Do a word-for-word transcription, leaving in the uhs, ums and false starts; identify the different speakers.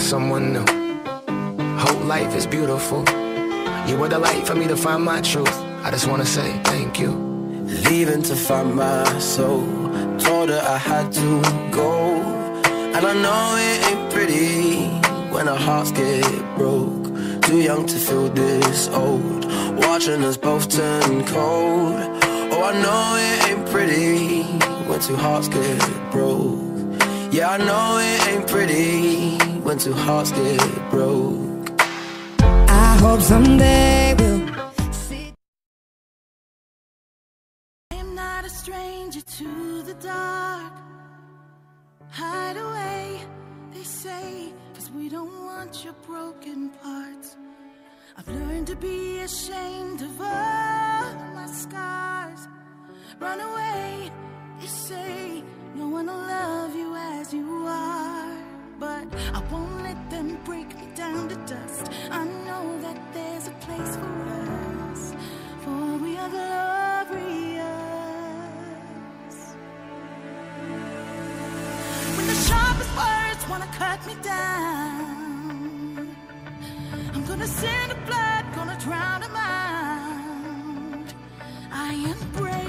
Speaker 1: someone new. Whole life is beautiful. You were the light for me to find my truth. I just wanna say thank you.
Speaker 2: Leaving to find my soul. Told her I had to go. And I know it ain't pretty when our hearts get broke. Too young to feel this old, watching us both turn cold. Oh, I know it ain't pretty when two hearts get broke. Yeah, I know it ain't pretty when two hearts get broke.
Speaker 3: I hope someday we'll see.
Speaker 4: I am not a stranger to the dark. Hide away, they say, 'cause we don't want your broken parts. I've learned to be ashamed of all my scars. Run away, they say, no one will love you as you are. But I won't let them break me down to dust. I know that there's a place for us, for we are glorious. When the sharpest words wanna cut me down, I'm gonna send a blood, gonna drown a mind. I am brave.